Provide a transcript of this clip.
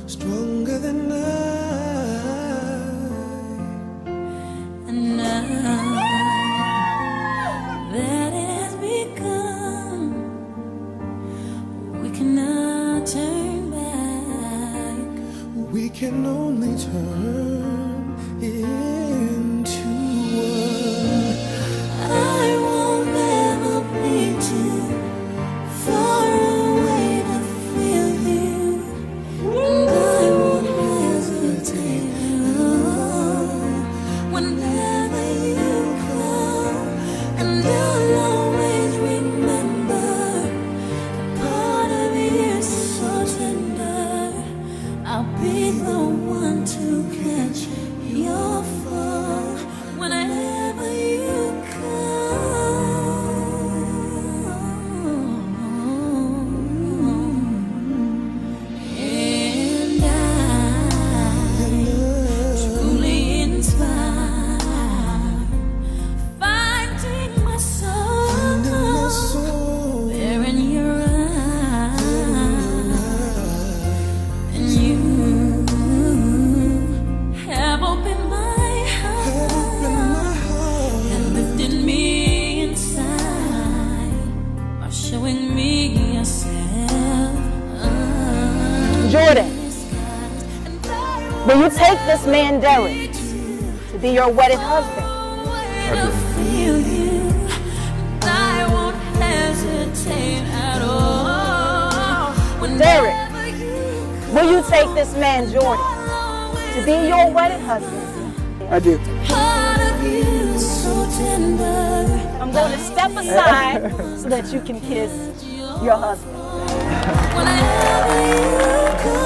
stronger than I. And now that it has begun, we cannot turn back. We can only turn into one. I won't ever be too far away to feel you, and I won't hesitate at all whenever you come. And I'll always remember the part of you so tender. I'll be the one to catch your fall whenever you come. And I truly inspired, finding my soul there in your eyes. And you have opened my heart and lifted me inside by showing me yourself. Jordan, will you take this man, Derrick, to be your wedded husband? I feel you, and I won't hesitate at all. Derrick, will you take this man, Jordan, to be your wedded husband? I do. Part of you so tender. I'm going to step aside so that you can kiss your husband. Whenever you come.